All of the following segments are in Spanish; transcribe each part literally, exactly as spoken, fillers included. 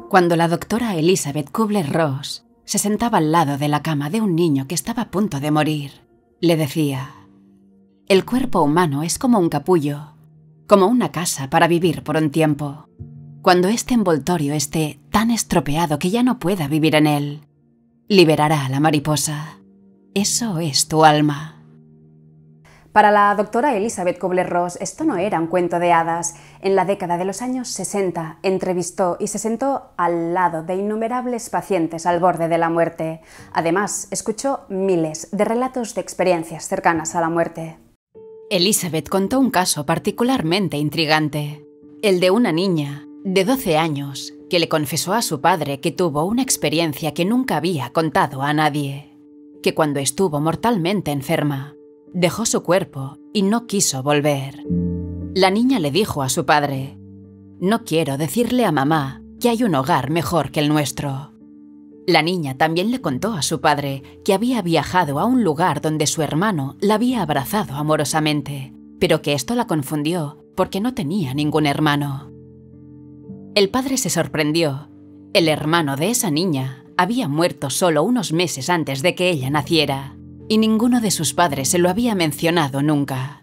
Cuando la doctora Elizabeth Kubler-Ross se sentaba al lado de la cama de un niño que estaba a punto de morir, le decía: el cuerpo humano es como un capullo, como una casa para vivir por un tiempo. Cuando este envoltorio esté tan estropeado que ya no pueda vivir en él, liberará a la mariposa. Eso es tu alma. Para la doctora Elizabeth Kubler-Ross esto no era un cuento de hadas. En la década de los años sesenta entrevistó y se sentó al lado de innumerables pacientes al borde de la muerte. Además, escuchó miles de relatos de experiencias cercanas a la muerte. Elizabeth contó un caso particularmente intrigante, el de una niña de doce años que le confesó a su padre que tuvo una experiencia que nunca había contado a nadie, que cuando estuvo mortalmente enferma, dejó su cuerpo y no quiso volver. La niña le dijo a su padre: no quiero decirle a mamá que hay un hogar mejor que el nuestro. La niña también le contó a su padre que había viajado a un lugar donde su hermano la había abrazado amorosamente, pero que esto la confundió porque no tenía ningún hermano. El padre se sorprendió. El hermano de esa niña había muerto solo unos meses antes de que ella naciera, y ninguno de sus padres se lo había mencionado nunca.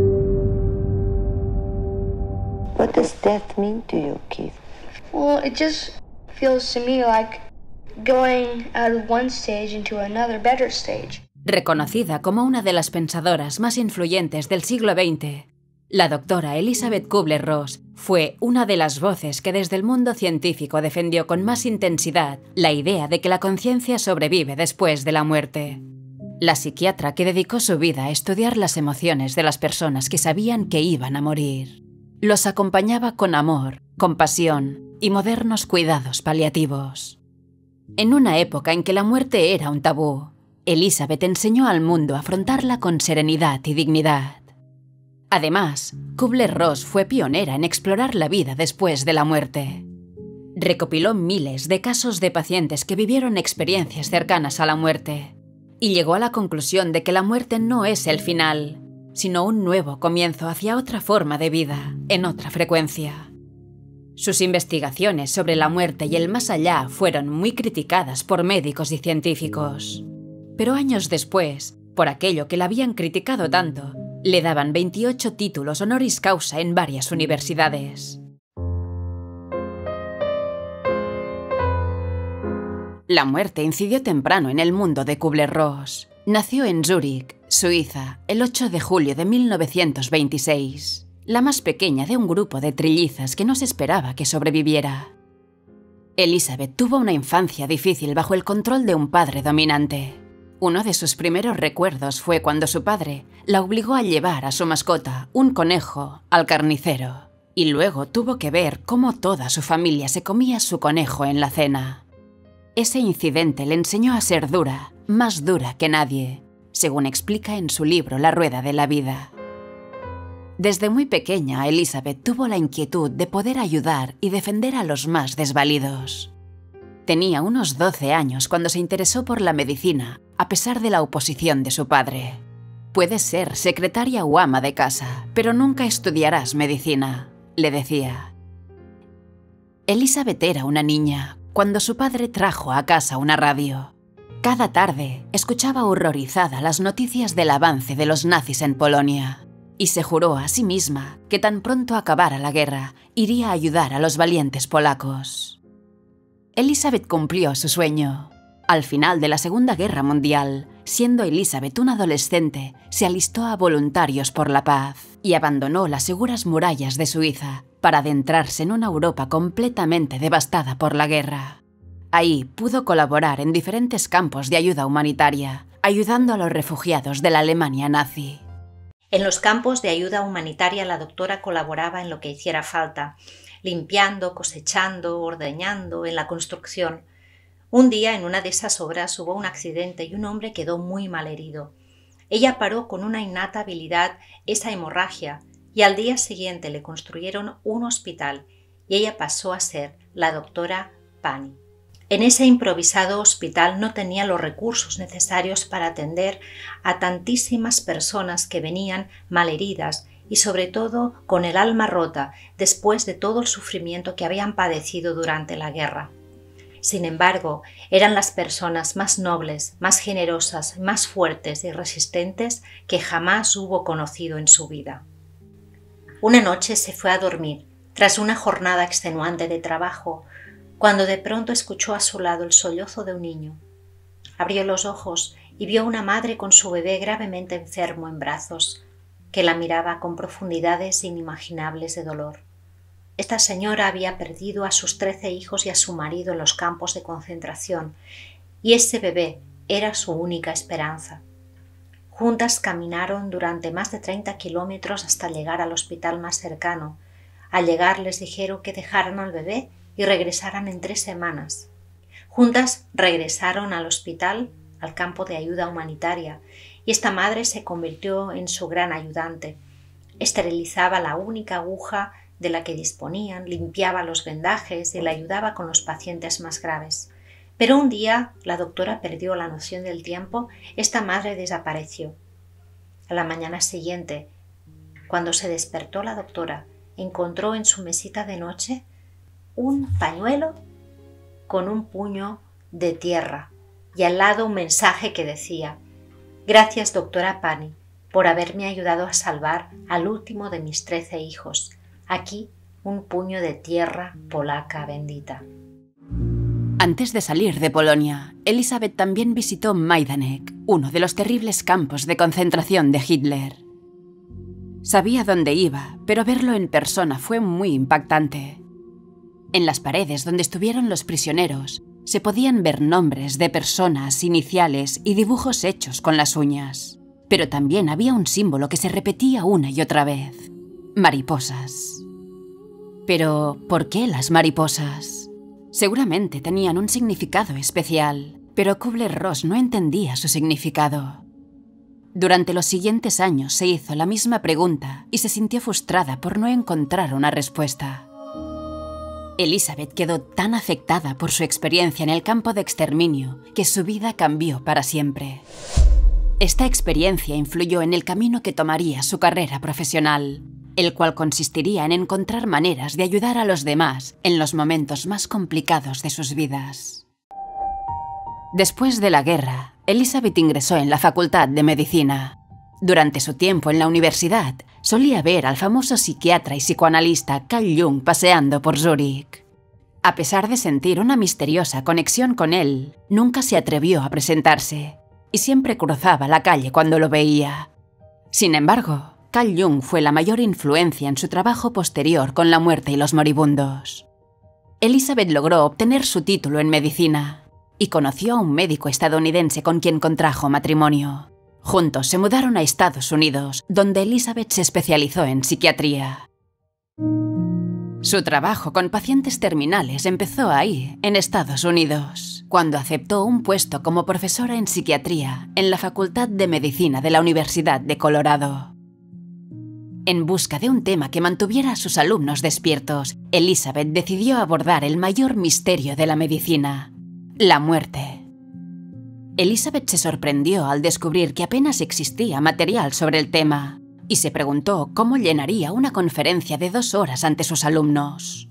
What does death mean to you, Keith? Well, it just feels to me like going out of one stage into another better stage. Reconocida como una de las pensadoras más influyentes del siglo veinte, la doctora Elizabeth Kubler-Ross fue una de las voces que desde el mundo científico defendió con más intensidad la idea de que la conciencia sobrevive después de la muerte. La psiquiatra que dedicó su vida a estudiar las emociones de las personas que sabían que iban a morir. Los acompañaba con amor, compasión y modernos cuidados paliativos. En una época en que la muerte era un tabú, Elizabeth enseñó al mundo a afrontarla con serenidad y dignidad. Además, Kubler-Ross fue pionera en explorar la vida después de la muerte. Recopiló miles de casos de pacientes que vivieron experiencias cercanas a la muerte y llegó a la conclusión de que la muerte no es el final, sino un nuevo comienzo hacia otra forma de vida, en otra frecuencia. Sus investigaciones sobre la muerte y el más allá fueron muy criticadas por médicos y científicos. Pero años después, por aquello que la habían criticado tanto, le daban veintiocho títulos honoris causa en varias universidades. La muerte incidió temprano en el mundo de Kubler-Ross. Nació en Zúrich, Suiza, el ocho de julio de mil novecientos veintiséis, la más pequeña de un grupo de trillizas que no se esperaba que sobreviviera. Elizabeth tuvo una infancia difícil bajo el control de un padre dominante. Uno de sus primeros recuerdos fue cuando su padre la obligó a llevar a su mascota, un conejo, al carnicero, y luego tuvo que ver cómo toda su familia se comía su conejo en la cena. Ese incidente le enseñó a ser dura, más dura que nadie, según explica en su libro La Rueda de la Vida. Desde muy pequeña, Elizabeth tuvo la inquietud de poder ayudar y defender a los más desvalidos. Tenía unos doce años cuando se interesó por la medicina, a pesar de la oposición de su padre. Puedes ser secretaria o ama de casa, pero nunca estudiarás medicina, le decía. Elizabeth era una niña cuando su padre trajo a casa una radio. Cada tarde escuchaba horrorizada las noticias del avance de los nazis en Polonia y se juró a sí misma que tan pronto acabara la guerra iría a ayudar a los valientes polacos. Elizabeth cumplió su sueño. Al final de la Segunda Guerra Mundial, siendo Elizabeth una adolescente, se alistó a Voluntarios por la Paz y abandonó las seguras murallas de Suiza para adentrarse en una Europa completamente devastada por la guerra. Ahí pudo colaborar en diferentes campos de ayuda humanitaria, ayudando a los refugiados de la Alemania nazi. En los campos de ayuda humanitaria la doctora colaboraba en lo que hiciera falta, limpiando, cosechando, ordeñando, en la construcción. Un día en una de esas obras hubo un accidente y un hombre quedó muy mal herido. Ella paró con una innata habilidad esa hemorragia y al día siguiente le construyeron un hospital y ella pasó a ser la doctora Pani. En ese improvisado hospital no tenía los recursos necesarios para atender a tantísimas personas que venían malheridas y sobre todo con el alma rota después de todo el sufrimiento que habían padecido durante la guerra. Sin embargo, eran las personas más nobles, más generosas, más fuertes y resistentes que jamás hubo conocido en su vida. Una noche se fue a dormir, tras una jornada extenuante de trabajo, cuando de pronto escuchó a su lado el sollozo de un niño. Abrió los ojos y vio a una madre con su bebé gravemente enfermo en brazos, que la miraba con profundidades inimaginables de dolor. Esta señora había perdido a sus trece hijos y a su marido en los campos de concentración, y ese bebé era su única esperanza. Juntas caminaron durante más de treinta kilómetros hasta llegar al hospital más cercano. Al llegar les dijeron que dejaran al bebé y regresaran en tres semanas. Juntas regresaron al hospital, al campo de ayuda humanitaria, y esta madre se convirtió en su gran ayudante. Esterilizaba la única aguja de la que disponían, limpiaba los vendajes y la ayudaba con los pacientes más graves. Pero un día la doctora perdió la noción del tiempo, esta madre desapareció. A la mañana siguiente, cuando se despertó la doctora, encontró en su mesita de noche un pañuelo con un puño de tierra y al lado un mensaje que decía: «Gracias, doctora Pani, por haberme ayudado a salvar al último de mis trece hijos. Aquí un puño de tierra polaca bendita». Antes de salir de Polonia, Elisabeth también visitó Majdanek, uno de los terribles campos de concentración de Hitler. Sabía dónde iba, pero verlo en persona fue muy impactante. En las paredes donde estuvieron los prisioneros se podían ver nombres de personas, iniciales y dibujos hechos con las uñas. Pero también había un símbolo que se repetía una y otra vez: mariposas. Pero, ¿por qué las mariposas? Seguramente tenían un significado especial, pero Kubler-Ross no entendía su significado. Durante los siguientes años se hizo la misma pregunta y se sintió frustrada por no encontrar una respuesta. Elisabeth quedó tan afectada por su experiencia en el campo de exterminio que su vida cambió para siempre. Esta experiencia influyó en el camino que tomaría su carrera profesional, el cual consistiría en encontrar maneras de ayudar a los demás en los momentos más complicados de sus vidas. Después de la guerra, Elisabeth ingresó en la Facultad de Medicina. Durante su tiempo en la universidad, solía ver al famoso psiquiatra y psicoanalista Carl Jung paseando por Zúrich. A pesar de sentir una misteriosa conexión con él, nunca se atrevió a presentarse y siempre cruzaba la calle cuando lo veía. Sin embargo, Carl Jung fue la mayor influencia en su trabajo posterior con la muerte y los moribundos. Elisabeth logró obtener su título en medicina y conoció a un médico estadounidense con quien contrajo matrimonio. Juntos se mudaron a Estados Unidos, donde Elisabeth se especializó en psiquiatría. Su trabajo con pacientes terminales empezó ahí, en Estados Unidos, cuando aceptó un puesto como profesora en psiquiatría en la Facultad de Medicina de la Universidad de Colorado. En busca de un tema que mantuviera a sus alumnos despiertos, Elisabeth decidió abordar el mayor misterio de la medicina: la muerte. Elisabeth se sorprendió al descubrir que apenas existía material sobre el tema y se preguntó cómo llenaría una conferencia de dos horas ante sus alumnos.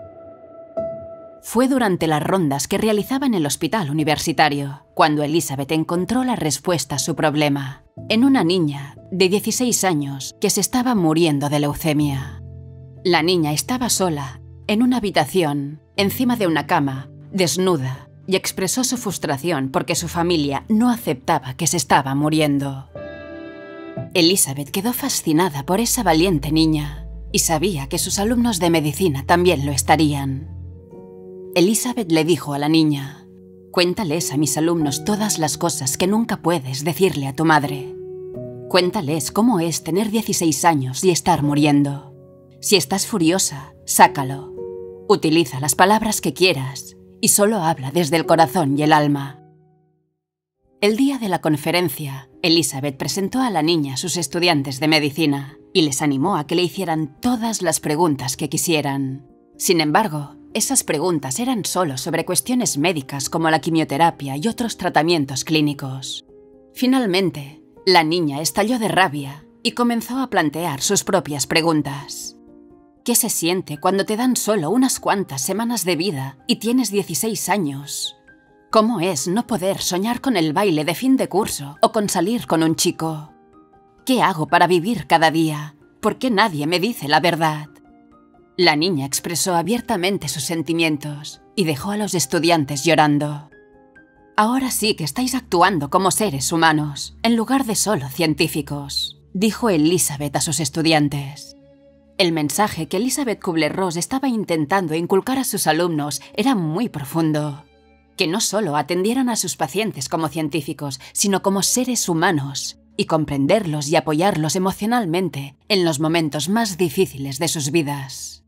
Fue durante las rondas que realizaba en el hospital universitario cuando Elisabeth encontró la respuesta a su problema en una niña de dieciséis años que se estaba muriendo de leucemia. La niña estaba sola, en una habitación, encima de una cama, desnuda, y expresó su frustración porque su familia no aceptaba que se estaba muriendo. Elisabeth quedó fascinada por esa valiente niña y sabía que sus alumnos de medicina también lo estarían. Elisabeth le dijo a la niña: «Cuéntales a mis alumnos todas las cosas que nunca puedes decirle a tu madre. Cuéntales cómo es tener dieciséis años y estar muriendo. Si estás furiosa, sácalo. Utiliza las palabras que quieras y solo habla desde el corazón y el alma». El día de la conferencia, Elisabeth presentó a la niña a sus estudiantes de medicina y les animó a que le hicieran todas las preguntas que quisieran. Sin embargo, esas preguntas eran solo sobre cuestiones médicas como la quimioterapia y otros tratamientos clínicos. Finalmente, la niña estalló de rabia y comenzó a plantear sus propias preguntas. ¿Qué se siente cuando te dan solo unas cuantas semanas de vida y tienes dieciséis años? ¿Cómo es no poder soñar con el baile de fin de curso o con salir con un chico? ¿Qué hago para vivir cada día? ¿Por qué nadie me dice la verdad? La niña expresó abiertamente sus sentimientos y dejó a los estudiantes llorando. Ahora sí que estáis actuando como seres humanos, en lugar de solo científicos, dijo Elizabeth a sus estudiantes. El mensaje que Elizabeth Kubler-Ross estaba intentando inculcar a sus alumnos era muy profundo. Que no solo atendieran a sus pacientes como científicos, sino como seres humanos, y comprenderlos y apoyarlos emocionalmente en los momentos más difíciles de sus vidas.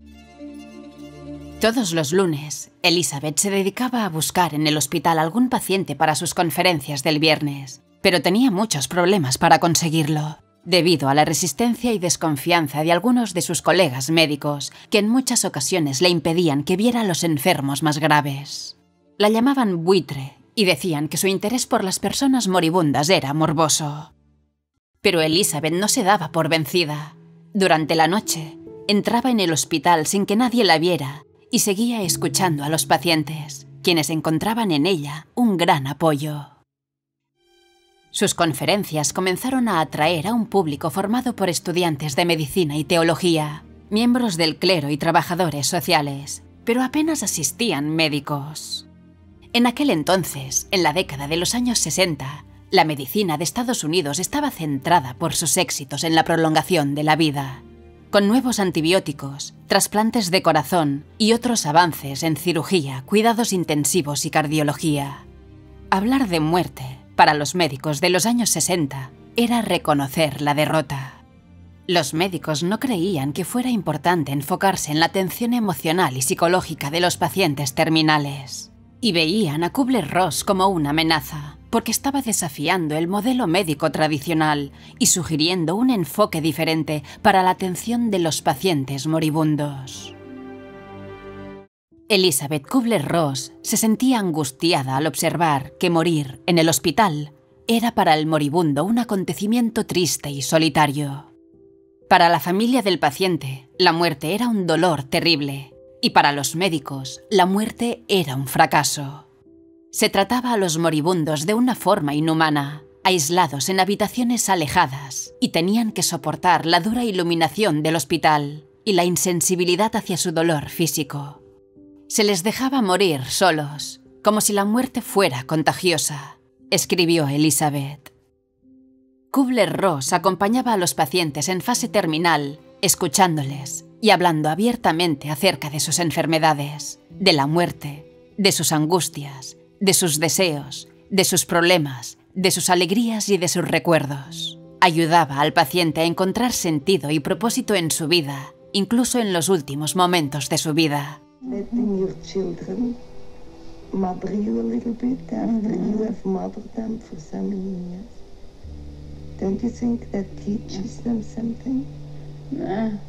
Todos los lunes, Elizabeth se dedicaba a buscar en el hospital algún paciente para sus conferencias del viernes, pero tenía muchos problemas para conseguirlo, debido a la resistencia y desconfianza de algunos de sus colegas médicos, que en muchas ocasiones le impedían que viera a los enfermos más graves. La llamaban buitre y decían que su interés por las personas moribundas era morboso. Pero Elizabeth no se daba por vencida. Durante la noche, entraba en el hospital sin que nadie la viera y seguía escuchando a los pacientes, quienes encontraban en ella un gran apoyo. Sus conferencias comenzaron a atraer a un público formado por estudiantes de medicina y teología, miembros del clero y trabajadores sociales, pero apenas asistían médicos. En aquel entonces, en la década de los años sesenta, la medicina de Estados Unidos estaba centrada por sus éxitos en la prolongación de la vida, con nuevos antibióticos, trasplantes de corazón y otros avances en cirugía, cuidados intensivos y cardiología. Hablar de muerte, para los médicos de los años sesenta, era reconocer la derrota. Los médicos no creían que fuera importante enfocarse en la atención emocional y psicológica de los pacientes terminales, y veían a Kubler-Ross como una amenaza, porque estaba desafiando el modelo médico tradicional y sugiriendo un enfoque diferente para la atención de los pacientes moribundos. Elizabeth Kubler-Ross se sentía angustiada al observar que morir en el hospital era para el moribundo un acontecimiento triste y solitario. Para la familia del paciente, la muerte era un dolor terrible, y para los médicos, la muerte era un fracaso. Se trataba a los moribundos de una forma inhumana, aislados en habitaciones alejadas, y tenían que soportar la dura iluminación del hospital y la insensibilidad hacia su dolor físico. Se les dejaba morir solos, como si la muerte fuera contagiosa, escribió Elizabeth. Kubler-Ross acompañaba a los pacientes en fase terminal, escuchándoles y hablando abiertamente acerca de sus enfermedades, de la muerte, de sus angustias, de sus deseos, de sus problemas, de sus alegrías y de sus recuerdos. Ayudaba al paciente a encontrar sentido y propósito en su vida, incluso en los últimos momentos de su vida. Letting your children mother you a little bit after you have mothered them for so many years. Don't you think that teaches them something? No,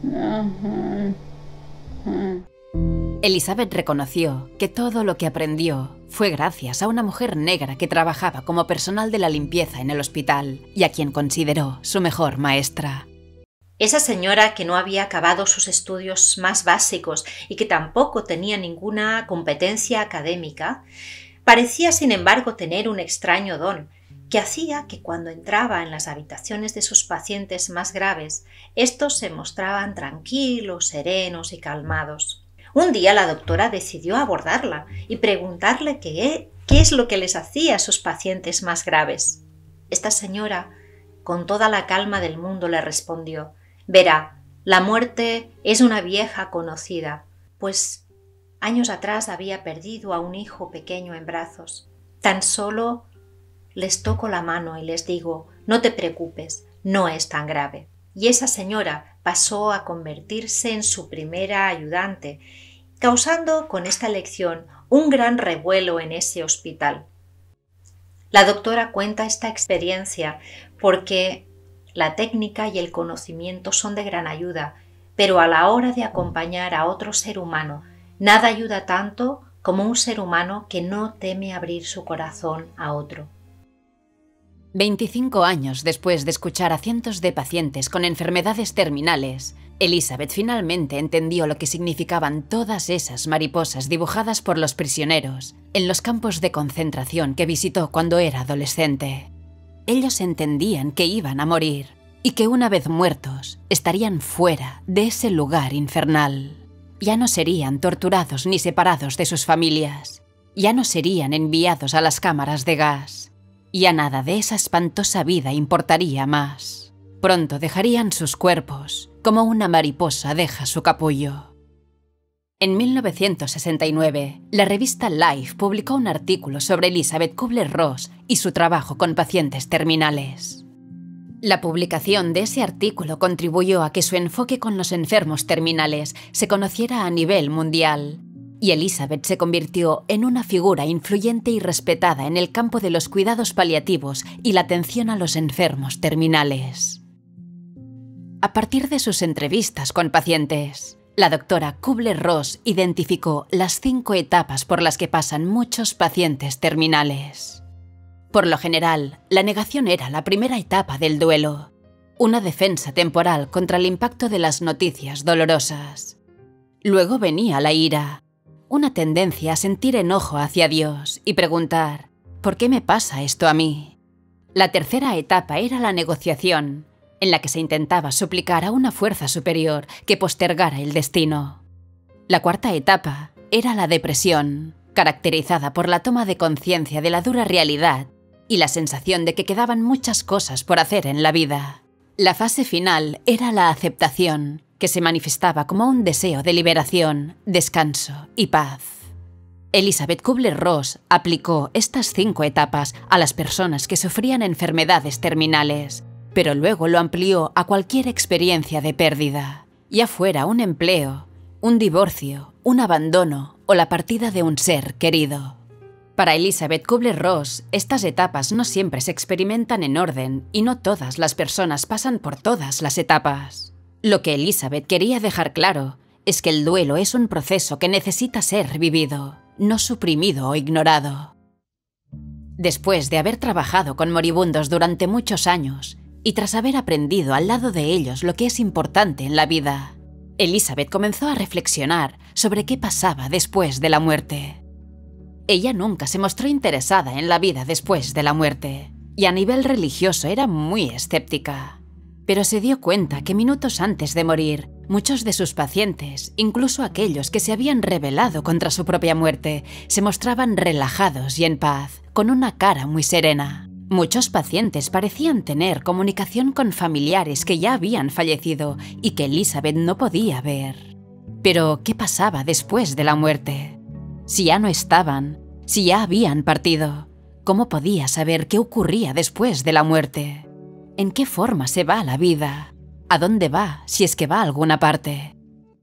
no, no. Elizabeth reconoció que todo lo que aprendió fue gracias a una mujer negra que trabajaba como personal de la limpieza en el hospital y a quien consideró su mejor maestra. Esa señora que no había acabado sus estudios más básicos y que tampoco tenía ninguna competencia académica, parecía sin embargo tener un extraño don, que hacía que cuando entraba en las habitaciones de sus pacientes más graves, estos se mostraban tranquilos, serenos y calmados. Un día la doctora decidió abordarla y preguntarle qué, qué es lo que les hacía a sus pacientes más graves. Esta señora, con toda la calma del mundo, le respondió: «Verá, la muerte es una vieja conocida, pues años atrás había perdido a un hijo pequeño en brazos. Tan solo les toco la mano y les digo, no te preocupes, no es tan grave». Y esa señora pasó a convertirse en su primera ayudante, causando con esta lección un gran revuelo en ese hospital. La doctora cuenta esta experiencia porque la técnica y el conocimiento son de gran ayuda, pero a la hora de acompañar a otro ser humano, nada ayuda tanto como un ser humano que no teme abrir su corazón a otro. veinticinco años después de escuchar a cientos de pacientes con enfermedades terminales, Elizabeth finalmente entendió lo que significaban todas esas mariposas dibujadas por los prisioneros en los campos de concentración que visitó cuando era adolescente. Ellos entendían que iban a morir y que una vez muertos estarían fuera de ese lugar infernal. Ya no serían torturados ni separados de sus familias. Ya no serían enviados a las cámaras de gas. Ya nada de esa espantosa vida importaría más. Pronto dejarían sus cuerpos, como una mariposa deja su capullo. En mil novecientos sesenta y nueve, la revista Life publicó un artículo sobre Elizabeth Kubler-Ross y su trabajo con pacientes terminales. La publicación de ese artículo contribuyó a que su enfoque con los enfermos terminales se conociera a nivel mundial, y Elizabeth se convirtió en una figura influyente y respetada en el campo de los cuidados paliativos y la atención a los enfermos terminales. A partir de sus entrevistas con pacientes, la doctora Kubler-Ross identificó las cinco etapas por las que pasan muchos pacientes terminales. Por lo general, la negación era la primera etapa del duelo, una defensa temporal contra el impacto de las noticias dolorosas. Luego venía la ira, una tendencia a sentir enojo hacia Dios y preguntar, ¿por qué me pasa esto a mí? La tercera etapa era la negociación, en la que se intentaba suplicar a una fuerza superior que postergara el destino. La cuarta etapa era la depresión, caracterizada por la toma de conciencia de la dura realidad y la sensación de que quedaban muchas cosas por hacer en la vida. La fase final era la aceptación, que se manifestaba como un deseo de liberación, descanso y paz. Elizabeth Kubler-Ross aplicó estas cinco etapas a las personas que sufrían enfermedades terminales, pero luego lo amplió a cualquier experiencia de pérdida, ya fuera un empleo, un divorcio, un abandono o la partida de un ser querido. Para Elizabeth Kubler-Ross, estas etapas no siempre se experimentan en orden y no todas las personas pasan por todas las etapas. Lo que Elizabeth quería dejar claro es que el duelo es un proceso que necesita ser vivido, no suprimido o ignorado. Después de haber trabajado con moribundos durante muchos años y tras haber aprendido al lado de ellos lo que es importante en la vida, Elizabeth comenzó a reflexionar sobre qué pasaba después de la muerte. Ella nunca se mostró interesada en la vida después de la muerte, y a nivel religioso era muy escéptica. Pero se dio cuenta que minutos antes de morir, muchos de sus pacientes, incluso aquellos que se habían rebelado contra su propia muerte, se mostraban relajados y en paz, con una cara muy serena. Muchos pacientes parecían tener comunicación con familiares que ya habían fallecido y que Elizabeth no podía ver. Pero, ¿qué pasaba después de la muerte? Si ya no estaban, si ya habían partido, ¿cómo podía saber qué ocurría después de la muerte? ¿En qué forma se va la vida? ¿A dónde va, si es que va a alguna parte?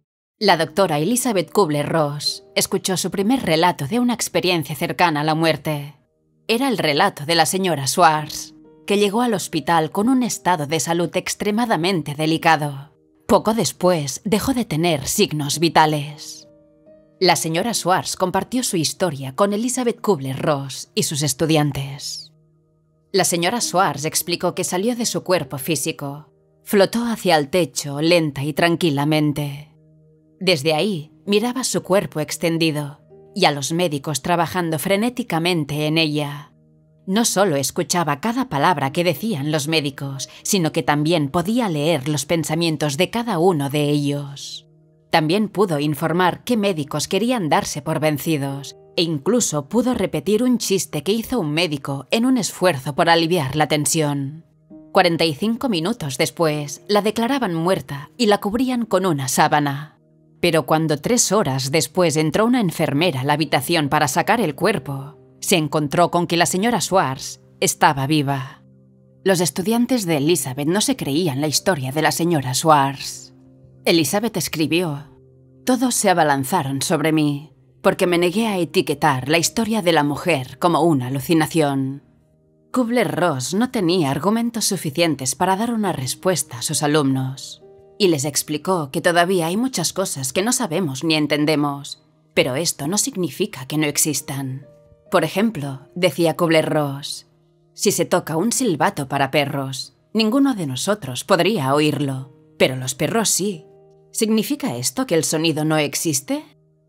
La doctora Elizabeth Kubler-Ross escuchó su primer relato de una experiencia cercana a la muerte. Era el relato de la señora Schwartz, que llegó al hospital con un estado de salud extremadamente delicado. Poco después dejó de tener signos vitales. La señora Schwartz compartió su historia con Elizabeth Kubler-Ross y sus estudiantes. La señora Schwartz explicó que salió de su cuerpo físico, flotó hacia el techo lenta y tranquilamente. Desde ahí miraba su cuerpo extendido y a los médicos trabajando frenéticamente en ella. No solo escuchaba cada palabra que decían los médicos, sino que también podía leer los pensamientos de cada uno de ellos. También pudo informar qué médicos querían darse por vencidos e incluso pudo repetir un chiste que hizo un médico en un esfuerzo por aliviar la tensión. cuarenta y cinco minutos después, la declaraban muerta y la cubrían con una sábana. Pero cuando tres horas después entró una enfermera a la habitación para sacar el cuerpo, se encontró con que la señora Schwartz estaba viva. Los estudiantes de Elizabeth no se creían la historia de la señora Schwartz. Elizabeth escribió: «Todos se abalanzaron sobre mí, porque me negué a etiquetar la historia de la mujer como una alucinación». Kubler-Ross no tenía argumentos suficientes para dar una respuesta a sus alumnos, y les explicó que todavía hay muchas cosas que no sabemos ni entendemos, pero esto no significa que no existan. Por ejemplo, decía Kubler-Ross, Si se toca un silbato para perros, ninguno de nosotros podría oírlo, pero los perros sí. ¿Significa esto que el sonido no existe?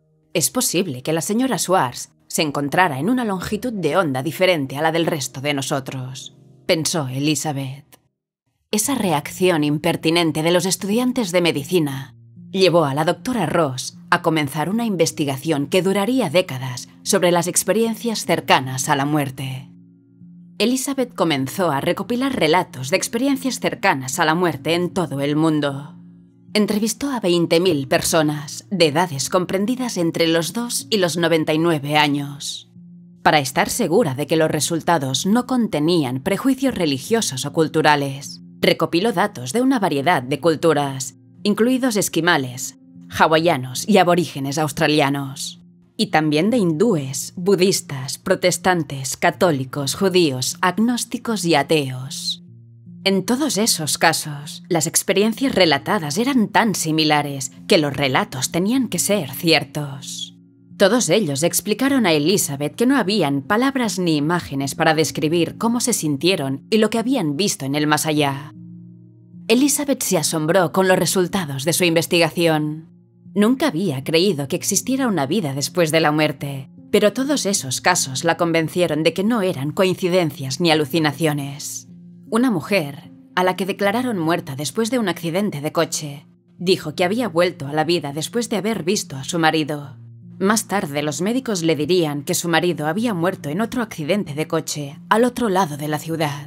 Es posible que la señora Schwartz se encontrara en una longitud de onda diferente a la del resto de nosotros, pensó Elizabeth. Esa reacción impertinente de los estudiantes de medicina llevó a la doctora Ross a comenzar una investigación que duraría décadas sobre las experiencias cercanas a la muerte. Elizabeth comenzó a recopilar relatos de experiencias cercanas a la muerte en todo el mundo. Entrevistó a veinte mil personas de edades comprendidas entre los dos y los noventa y nueve años. Para estar segura de que los resultados no contenían prejuicios religiosos o culturales, recopiló datos de una variedad de culturas, incluidos esquimales, hawaianos y aborígenes australianos, y también de hindúes, budistas, protestantes, católicos, judíos, agnósticos y ateos. En todos esos casos, las experiencias relatadas eran tan similares que los relatos tenían que ser ciertos. Todos ellos explicaron a Elizabeth que no habían palabras ni imágenes para describir cómo se sintieron y lo que habían visto en el más allá. Elizabeth se asombró con los resultados de su investigación. Nunca había creído que existiera una vida después de la muerte, pero todos esos casos la convencieron de que no eran coincidencias ni alucinaciones. Una mujer, a la que declararon muerta después de un accidente de coche, dijo que había vuelto a la vida después de haber visto a su marido. Más tarde los médicos le dirían que su marido había muerto en otro accidente de coche al otro lado de la ciudad.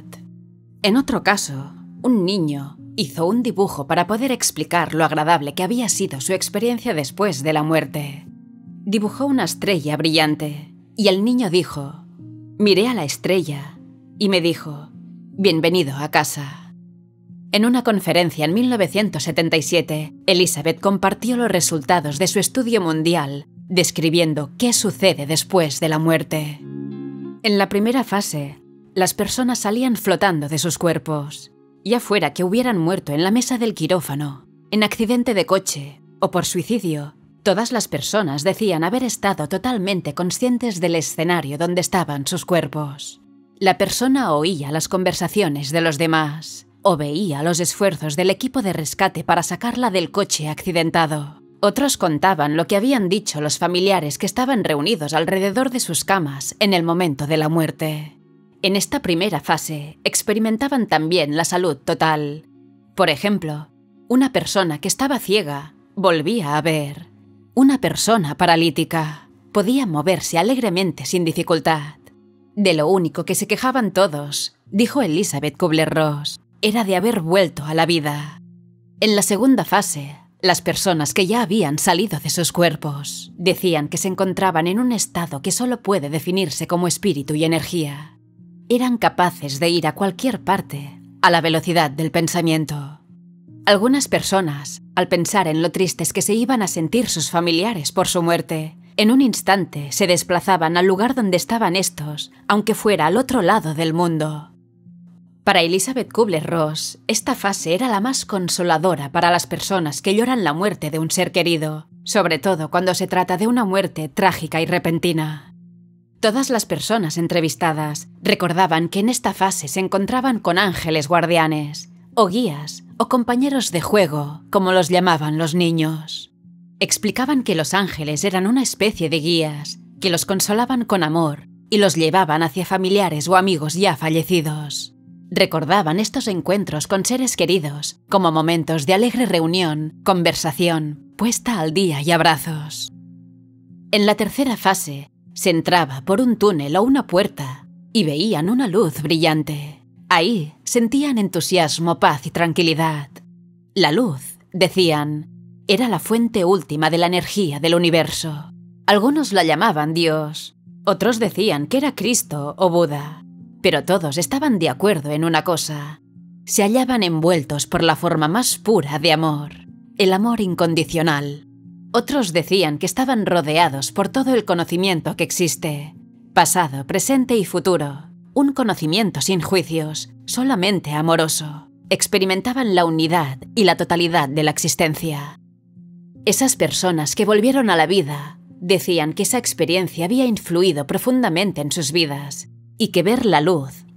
En otro caso, un niño hizo un dibujo para poder explicar lo agradable que había sido su experiencia después de la muerte. Dibujó una estrella brillante y el niño dijo: «Miré a la estrella y me dijo, bienvenido a casa». En una conferencia en mil novecientos setenta y siete, Elizabeth compartió los resultados de su estudio mundial, describiendo qué sucede después de la muerte. En la primera fase, las personas salían flotando de sus cuerpos, ya fuera que hubieran muerto en la mesa del quirófano, en accidente de coche o por suicidio. Todas las personas decían haber estado totalmente conscientes del escenario donde estaban sus cuerpos. La persona oía las conversaciones de los demás o veía los esfuerzos del equipo de rescate para sacarla del coche accidentado. Otros contaban lo que habían dicho los familiares que estaban reunidos alrededor de sus camas en el momento de la muerte. En esta primera fase experimentaban también la salud total. Por ejemplo, una persona que estaba ciega volvía a ver. Una persona paralítica podía moverse alegremente sin dificultad. De lo único que se quejaban todos, dijo Elizabeth Kubler-Ross, era de haber vuelto a la vida. En la segunda fase, las personas que ya habían salido de sus cuerpos decían que se encontraban en un estado que solo puede definirse como espíritu y energía. Eran capaces de ir a cualquier parte a la velocidad del pensamiento. Algunas personas, al pensar en lo tristes que se iban a sentir sus familiares por su muerte, en un instante se desplazaban al lugar donde estaban estos, aunque fuera al otro lado del mundo. Para Elizabeth Kubler-Ross, esta fase era la más consoladora para las personas que lloran la muerte de un ser querido, sobre todo cuando se trata de una muerte trágica y repentina. Todas las personas entrevistadas recordaban que en esta fase se encontraban con ángeles guardianes, o guías, o compañeros de juego, como los llamaban los niños. Explicaban que los ángeles eran una especie de guías, que los consolaban con amor y los llevaban hacia familiares o amigos ya fallecidos. Recordaban estos encuentros con seres queridos como momentos de alegre reunión, conversación, puesta al día y abrazos. En la tercera fase, se entraba por un túnel o una puerta y veían una luz brillante. Ahí sentían entusiasmo, paz y tranquilidad. La luz, decían, era la fuente última de la energía del universo. Algunos la llamaban Dios, otros decían que era Cristo o Buda, pero todos estaban de acuerdo en una cosa. Se hallaban envueltos por la forma más pura de amor, el amor incondicional. Otros decían que estaban rodeados por todo el conocimiento que existe, pasado, presente y futuro, un conocimiento sin juicios, solamente amoroso. Experimentaban la unidad y la totalidad de la existencia. Esas personas que volvieron a la vida decían que esa experiencia había influido profundamente en sus vidas y que ver la luz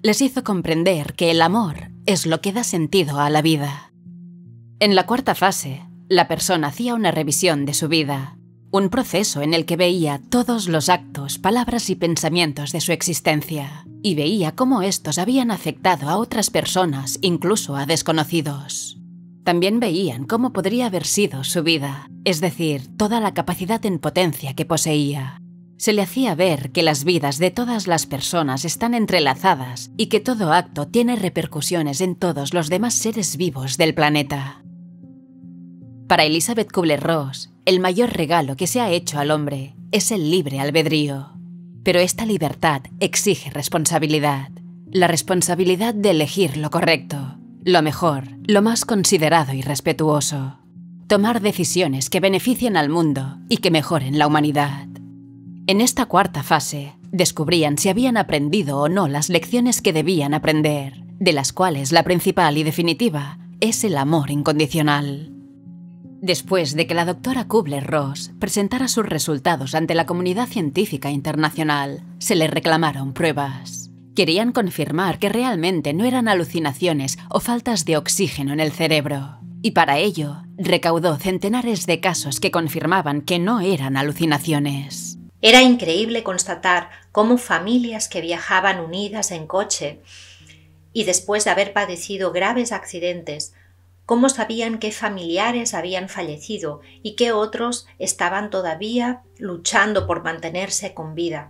les hizo comprender que el amor es lo que da sentido a la vida. En la cuarta fase, la persona hacía una revisión de su vida, un proceso en el que veía todos los actos, palabras y pensamientos de su existencia, y veía cómo estos habían afectado a otras personas, incluso a desconocidos. También veían cómo podría haber sido su vida, es decir, toda la capacidad en potencia que poseía. Se le hacía ver que las vidas de todas las personas están entrelazadas y que todo acto tiene repercusiones en todos los demás seres vivos del planeta. Para Elizabeth Kubler-Ross, el mayor regalo que se ha hecho al hombre es el libre albedrío. Pero esta libertad exige responsabilidad. La responsabilidad de elegir lo correcto, lo mejor, lo más considerado y respetuoso. Tomar decisiones que beneficien al mundo y que mejoren la humanidad. En esta cuarta fase, descubrían si habían aprendido o no las lecciones que debían aprender, de las cuales la principal y definitiva es el amor incondicional. Después de que la doctora Kubler-Ross presentara sus resultados ante la comunidad científica internacional, se le reclamaron pruebas. Querían confirmar que realmente no eran alucinaciones o faltas de oxígeno en el cerebro, y para ello recaudó centenares de casos que confirmaban que no eran alucinaciones. Era increíble constatar cómo familias que viajaban unidas en coche y después de haber padecido graves accidentes, cómo sabían qué familiares habían fallecido y qué otros estaban todavía luchando por mantenerse con vida.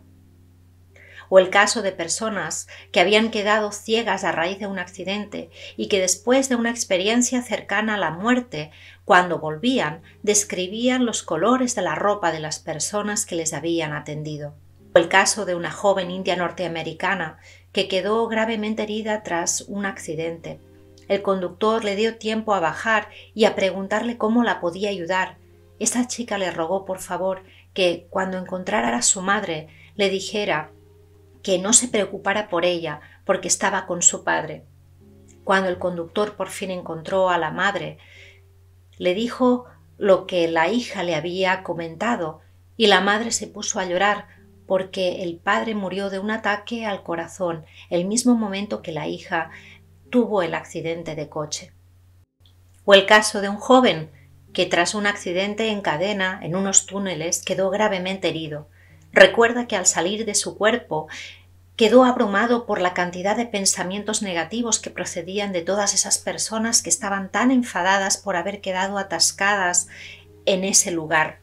O el caso de personas que habían quedado ciegas a raíz de un accidente y que después de una experiencia cercana a la muerte, cuando volvían, describían los colores de la ropa de las personas que les habían atendido. O el caso de una joven india norteamericana que quedó gravemente herida tras un accidente. El conductor le dio tiempo a bajar y a preguntarle cómo la podía ayudar. Esa chica le rogó por favor que, cuando encontrara a su madre, le dijera que no se preocupara por ella porque estaba con su padre. Cuando el conductor por fin encontró a la madre, le dijo lo que la hija le había comentado y la madre se puso a llorar porque el padre murió de un ataque al corazón el mismo momento que la hija tuvo el accidente de coche. O el caso de un joven que tras un accidente en cadena en unos túneles quedó gravemente herido. Recuerda que al salir de su cuerpo quedó abrumado por la cantidad de pensamientos negativos que procedían de todas esas personas que estaban tan enfadadas por haber quedado atascadas en ese lugar.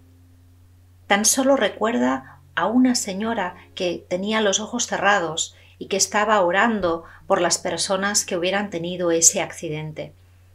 Tan solo recuerda a una señora que tenía los ojos cerrados y que estaba orando por las personas que hubieran tenido ese accidente.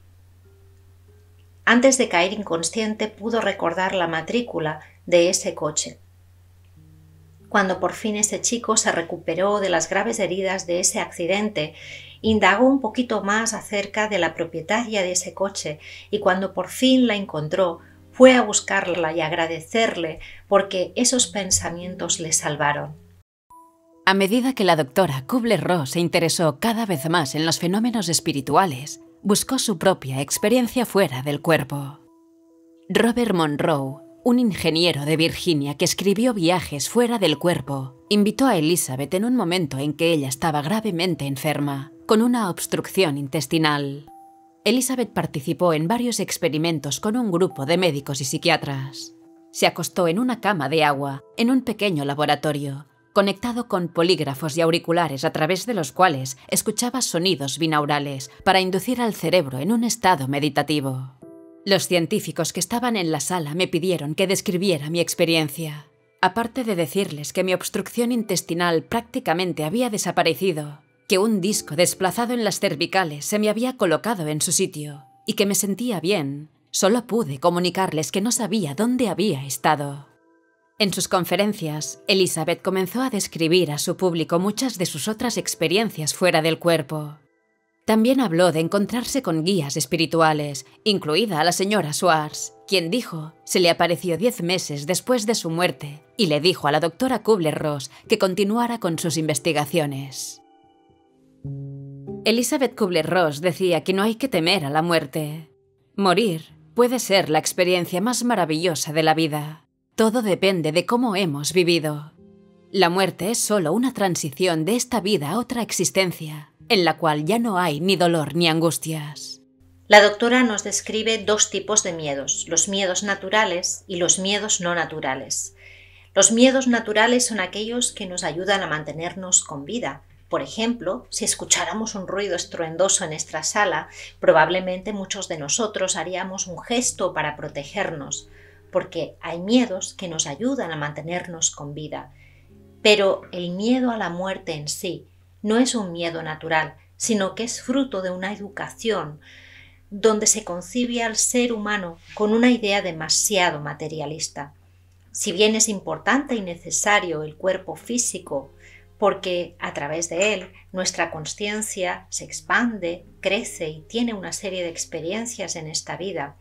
Antes de caer inconsciente pudo recordar la matrícula de ese coche. Cuando por fin ese chico se recuperó de las graves heridas de ese accidente, indagó un poquito más acerca de la propietaria de ese coche y cuando por fin la encontró, fue a buscarla y agradecerle porque esos pensamientos le salvaron. A medida que la doctora Kubler-Ross se interesó cada vez más en los fenómenos espirituales, buscó su propia experiencia fuera del cuerpo. Robert Monroe, un ingeniero de Virginia que escribió Viajes fuera del cuerpo, invitó a Elizabeth en un momento en que ella estaba gravemente enferma, con una obstrucción intestinal. Elizabeth participó en varios experimentos con un grupo de médicos y psiquiatras. Se acostó en una cama de agua, en un pequeño laboratorio, conectado con polígrafos y auriculares a través de los cuales escuchaba sonidos binaurales para inducir al cerebro en un estado meditativo. Los científicos que estaban en la sala me pidieron que describiera mi experiencia. Aparte de decirles que mi obstrucción intestinal prácticamente había desaparecido, que un disco desplazado en las cervicales se me había colocado en su sitio y que me sentía bien, solo pude comunicarles que no sabía dónde había estado. En sus conferencias, Elizabeth comenzó a describir a su público muchas de sus otras experiencias fuera del cuerpo. También habló de encontrarse con guías espirituales, incluida a la señora Schwartz, quien dijo se le apareció diez meses después de su muerte y le dijo a la doctora Kubler-Ross que continuara con sus investigaciones. Elizabeth Kubler-Ross decía que no hay que temer a la muerte. Morir puede ser la experiencia más maravillosa de la vida. Todo depende de cómo hemos vivido. La muerte es solo una transición de esta vida a otra existencia, en la cual ya no hay ni dolor ni angustias. La doctora nos describe dos tipos de miedos, los miedos naturales y los miedos no naturales. Los miedos naturales son aquellos que nos ayudan a mantenernos con vida. Por ejemplo, si escucháramos un ruido estruendoso en nuestra sala, probablemente muchos de nosotros haríamos un gesto para protegernos, porque hay miedos que nos ayudan a mantenernos con vida. Pero el miedo a la muerte en sí no es un miedo natural, sino que es fruto de una educación donde se concibe al ser humano con una idea demasiado materialista. Si bien es importante y necesario el cuerpo físico, porque a través de él nuestra consciencia se expande, crece y tiene una serie de experiencias en esta vida,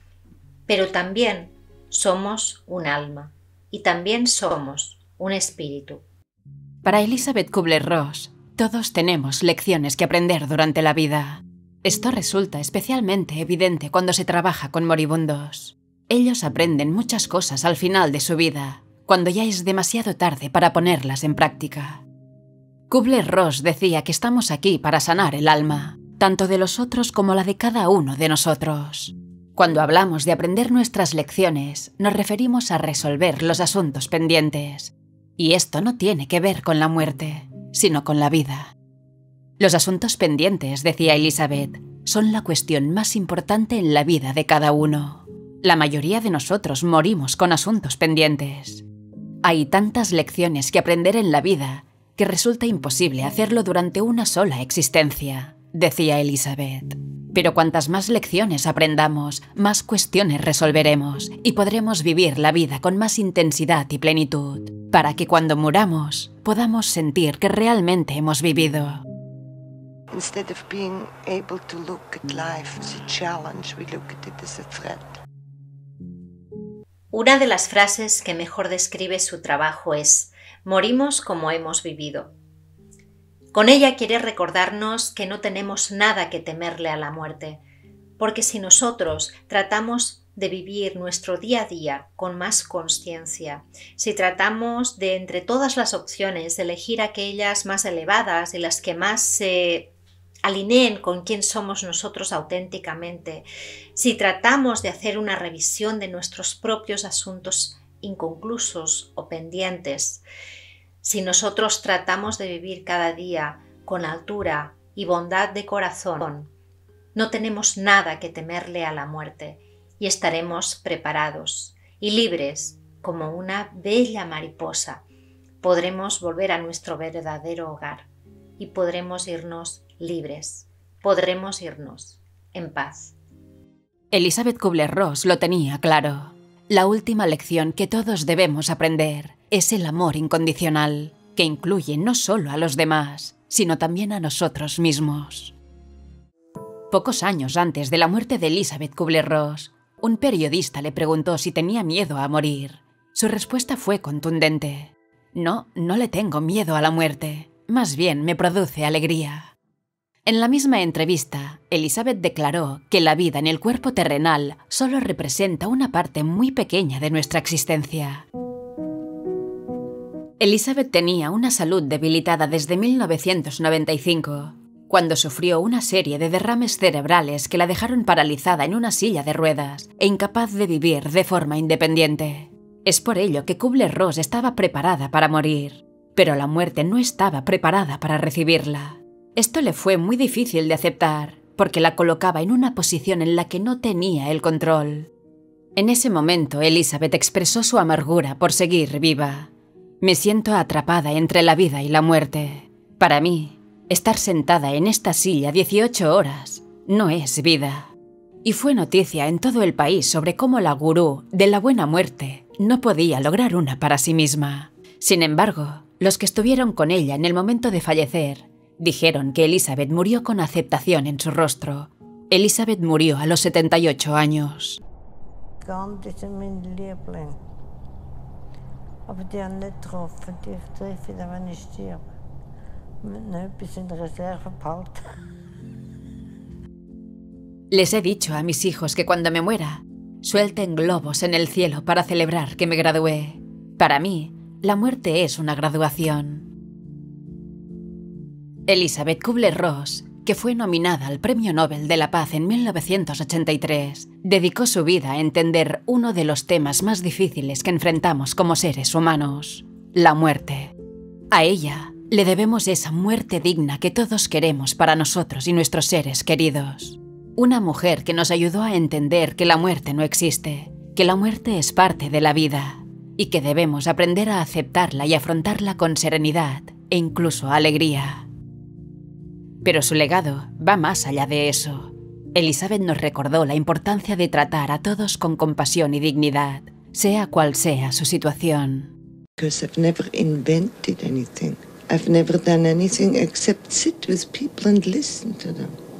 pero también somos un alma y también somos un espíritu. Para Elizabeth Kubler-Ross, todos tenemos lecciones que aprender durante la vida. Esto resulta especialmente evidente cuando se trabaja con moribundos. Ellos aprenden muchas cosas al final de su vida, cuando ya es demasiado tarde para ponerlas en práctica. Kubler-Ross decía que estamos aquí para sanar el alma, tanto de los otros como la de cada uno de nosotros. Cuando hablamos de aprender nuestras lecciones, nos referimos a resolver los asuntos pendientes. Y esto no tiene que ver con la muerte, sino con la vida. Los asuntos pendientes, decía Elizabeth, son la cuestión más importante en la vida de cada uno. La mayoría de nosotros morimos con asuntos pendientes. Hay tantas lecciones que aprender en la vida que resulta imposible hacerlo durante una sola existencia, decía Elizabeth. Pero cuantas más lecciones aprendamos, más cuestiones resolveremos y podremos vivir la vida con más intensidad y plenitud, para que cuando muramos podamos sentir que realmente hemos vivido. Instead of being able to look at life as a challenge, we look at it as a threat. Una de las frases que mejor describe su trabajo es: morimos como hemos vivido. Con ella quiere recordarnos que no tenemos nada que temerle a la muerte, porque si nosotros tratamos de vivir nuestro día a día con más consciencia, si tratamos de entre todas las opciones elegir aquellas más elevadas y las que más se alineen con quién somos nosotros auténticamente, si tratamos de hacer una revisión de nuestros propios asuntos inconclusos o pendientes, si nosotros tratamos de vivir cada día con altura y bondad de corazón, no tenemos nada que temerle a la muerte y estaremos preparados y libres como una bella mariposa. Podremos volver a nuestro verdadero hogar y podremos irnos libres, podremos irnos en paz. Elizabeth Kubler-Ross lo tenía claro. La última lección que todos debemos aprender es el amor incondicional, que incluye no solo a los demás, sino también a nosotros mismos. Pocos años antes de la muerte de Elizabeth Kubler-Ross, un periodista le preguntó si tenía miedo a morir. Su respuesta fue contundente. No, no le tengo miedo a la muerte, más bien me produce alegría. En la misma entrevista, Elizabeth declaró que la vida en el cuerpo terrenal solo representa una parte muy pequeña de nuestra existencia. Elizabeth tenía una salud debilitada desde mil novecientos noventa y cinco, cuando sufrió una serie de derrames cerebrales que la dejaron paralizada en una silla de ruedas e incapaz de vivir de forma independiente. Es por ello que Kubler-Ross estaba preparada para morir, pero la muerte no estaba preparada para recibirla. Esto le fue muy difícil de aceptar, porque la colocaba en una posición en la que no tenía el control. En ese momento, Elizabeth expresó su amargura por seguir viva. Me siento atrapada entre la vida y la muerte. Para mí, estar sentada en esta silla dieciocho horas no es vida. Y fue noticia en todo el país sobre cómo la gurú de la buena muerte no podía lograr una para sí misma. Sin embargo, los que estuvieron con ella en el momento de fallecer dijeron que Elizabeth murió con aceptación en su rostro. Elizabeth murió a los setenta y ocho años. Les he dicho a mis hijos que cuando me muera, suelten globos en el cielo para celebrar que me gradué. Para mí, La muerte es una graduación. Elizabeth Kubler-Ross, que fue nominada al Premio Nobel de la Paz en mil novecientos ochenta y tres, dedicó su vida a entender uno de los temas más difíciles que enfrentamos como seres humanos: la muerte. A ella le debemos esa muerte digna que todos queremos para nosotros y nuestros seres queridos. Una mujer que nos ayudó a entender que la muerte no existe, que la muerte es parte de la vida y que debemos aprender a aceptarla y afrontarla con serenidad e incluso alegría. Pero su legado va más allá de eso. Elizabeth nos recordó la importancia de tratar a todos con compasión y dignidad, sea cual sea su situación. Because I've never invented anything. I've never done anything except sit with people and listen to them.